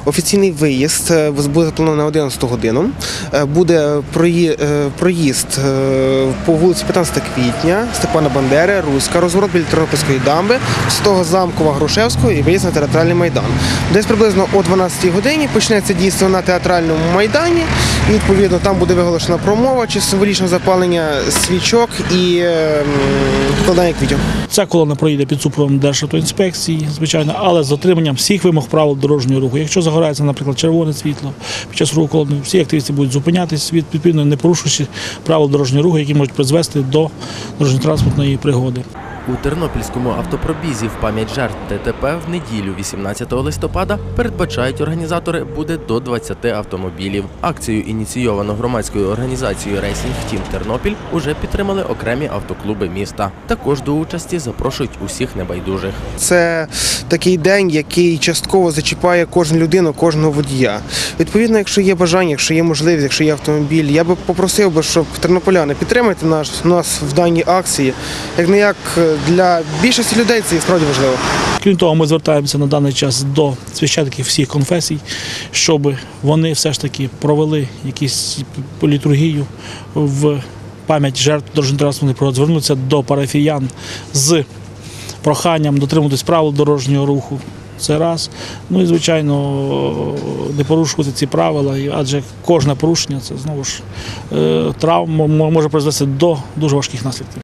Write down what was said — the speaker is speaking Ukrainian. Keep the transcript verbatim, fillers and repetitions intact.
Офіційний виїзд буде запланований на одинадцяту годину. Буде проїзд по вулиці п'ятнадцятого квітня, Степана Бандери, Руська, розворот біля Тернопільської дамби, Святого Замкова, Грушевського і виїзд на театральний майдан. Десь приблизно о дванадцятій годині почнеться дійство на театральному майдані. І, відповідно, там буде виголошена промова чи символічне запалення свічок і покладання квітів. Ця колона проїде під супроводом Державтоінспекції, звичайно, але з дотриманням всіх вимог правил дорожнього руху. Якщо загорається, наприклад, червоне світло, під час руху колони всі активісти будуть зупинятися, відповідно, не порушуючи правил дорожнього руху, які можуть призвести до дорожньо-транспортної пригоди. У Тернопільському автопробізі в пам'ять жертв ДТП в неділю вісімнадцятого листопада передбачають організатори буде до двадцяти автомобілів. Акцію, ініційовану громадською організацією «Рейсінг Тім Тернопіль», уже підтримали окремі автоклуби міста. Також до участі запрошують усіх небайдужих. Це такий день, який частково зачіпає кожну людину, кожного водія. Відповідно, якщо є бажання, якщо є можливість, якщо є автомобіль, я би попросив би, щоб тернополяни підтримати нас, нас в даній акції, як не як для більшості людей це справді важливо. Крім того, ми звертаємося на даний час до священиків всіх конфесій, щоб вони все ж таки провели якусь літургію в пам'ять жертв дорожньо-транспортних пригод, звернутися до парафіян з проханням дотримуватись правил дорожнього руху. Це раз. Ну і, звичайно, не порушувати ці правила, адже кожне порушення – це, знову ж, травма може призвести до дуже важких наслідків.